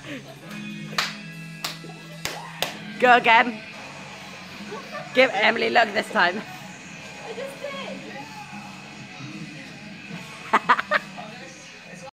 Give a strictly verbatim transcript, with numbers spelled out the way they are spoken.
Go again. Give Emily luck this time. I just did.